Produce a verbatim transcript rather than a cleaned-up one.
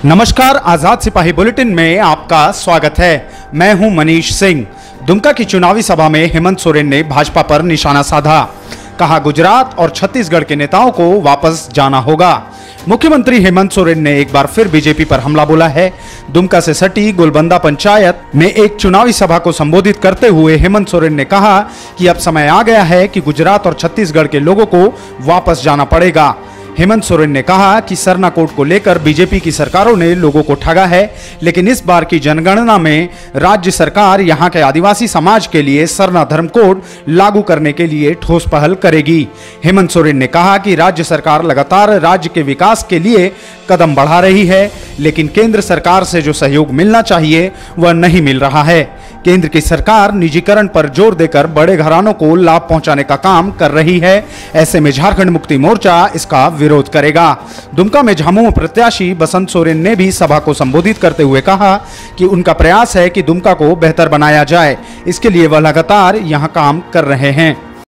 नमस्कार, आजाद सिपाही बुलेटिन में आपका स्वागत है। मैं हूं मनीष सिंह। दुमका की चुनावी सभा में हेमंत सोरेन ने भाजपा पर निशाना साधा। कहा, गुजरात और छत्तीसगढ़ के नेताओं को वापस जाना होगा। मुख्यमंत्री हेमंत सोरेन ने एक बार फिर बीजेपी पर हमला बोला है। दुमका से सटी गुलबंदा पंचायत में एक चुनावी सभा को संबोधित करते हुए हेमंत सोरेन ने कहा कि अब समय आ गया है कि गुजरात और छत्तीसगढ़ के लोगों को वापस जाना पड़ेगा। हेमंत सोरेन ने कहा कि सरना कोड को लेकर बीजेपी की सरकारों ने लोगों को ठगा है, लेकिन इस बार की जनगणना में राज्य सरकार यहां के आदिवासी समाज के लिए सरना धर्म कोड लागू करने के लिए ठोस पहल करेगी। हेमंत सोरेन ने कहा कि राज्य सरकार लगातार राज्य के विकास के लिए कदम बढ़ा रही है, लेकिन केंद्र सरकार से जो सहयोग मिलना चाहिए वह नहीं मिल रहा है। केंद्र की सरकार निजीकरण पर जोर देकर बड़े घरानों को लाभ पहुंचाने का काम कर रही है। ऐसे में झारखंड मुक्ति मोर्चा इसका विरोध करेगा। दुमका में झामुमो प्रत्याशी बसंत सोरेन ने भी सभा को संबोधित करते हुए कहा कि उनका प्रयास है कि दुमका को बेहतर बनाया जाए। इसके लिए वह लगातार यहां काम कर रहे हैं।